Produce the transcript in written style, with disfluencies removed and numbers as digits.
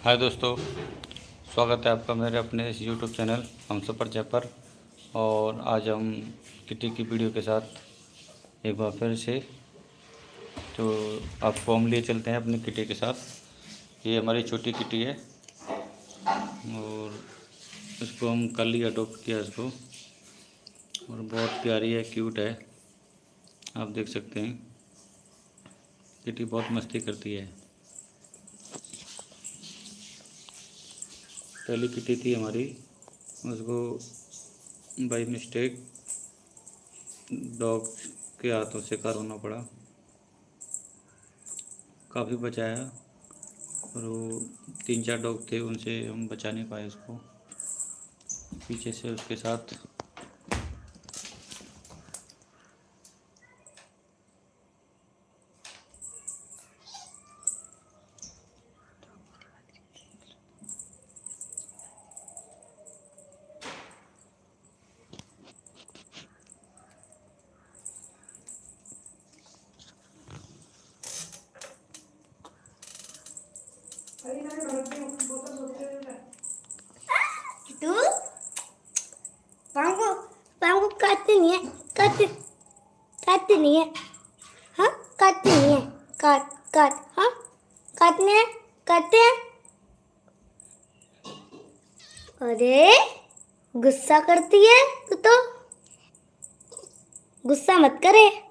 हाय दोस्तों, स्वागत है आपका मेरे अपने इस यूट्यूब चैनल हम सफ़र जय पर। और आज हम किटी की वीडियो के साथ एक बार फिर से तो आपको हम लिए चलते हैं अपनी किटी के साथ। ये हमारी छोटी किटी है और इसको हम कल ही अडोप्ट किया इसको, और बहुत प्यारी है, क्यूट है। आप देख सकते हैं किटी बहुत मस्ती करती है। पहली किटी थी हमारी, उसको बाई मिस्टेक डॉग के हाथों से होना पड़ा। काफ़ी बचाया और वो 3-4 डॉग थे, उनसे हम बचा नहीं पाए उसको। पीछे से उसके साथ तू पांगो पांगो काटते नहीं है, काटते नहीं है। हाँ काटते नहीं है, काट काट हाँ काटने हैं, काटते हैं। अरे गुस्सा करती है तू तो, गुस्सा मत करे।